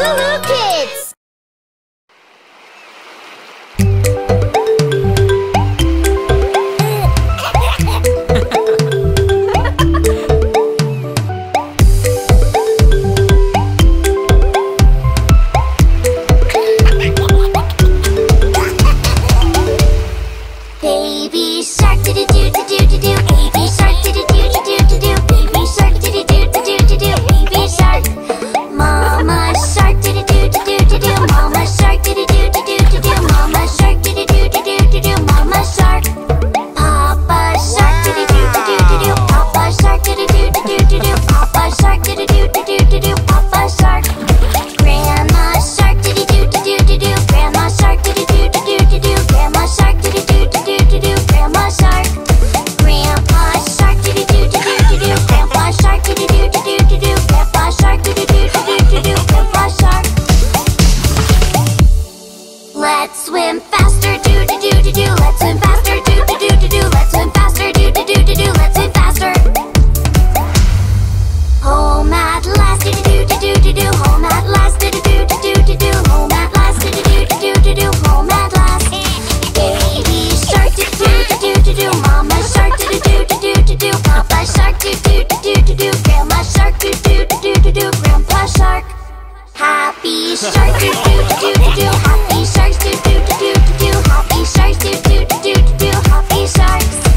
LooLoo Kids! Baby shark do-do-do-do-do-do-do. Baby shark do-do-do-do-do-do. Baby shark do-do-do-do-do-do. Baby shark. Mama shark do-do-do-do-do-do. Mama shark do-do-do-do-do-do. Mama shark do-do-do-do-do-do. Mama shark. Papa shark do-do-do-do-do-do. Papa shark do-do-do-do-do-do. Papa shark do-do-do-do-do-do. Papa shark. Grandma shark do-do-do-do-do-do. Grandma shark do-do-do-do-do-do. Grandma shark do-do-do-do-do-do. Grandma shark. Grandpa shark do-do-do-do-do-do. Grandpa shark do-do-do-do-do-do. Grandpa shark do-do-do-do-do-do. Grandpa shark. Let's swim faster, do-do-do-do-do. Let's swim faster, do-do-do-do-do. Let's swim faster, do-do-do-do-do. Let's swim faster. Home at last, do-do-do-do-do-do. Home at last, do-do-do-do-do-do. Home at last, do-do-do-do-do-do. Home at last. Baby shark, do-do-do-do-do-do. Mama shark, do-do-do-do-do-do. Papa shark, do-do-do-do-do-do. Grandma shark, do-do-do-do-do-do. Grandpa shark. Happy shark, do-do-do-do-do. Happy sharks, do-do-do-do-do-do. Happy sharks, do-do-do-do-do-do. Happy sharks.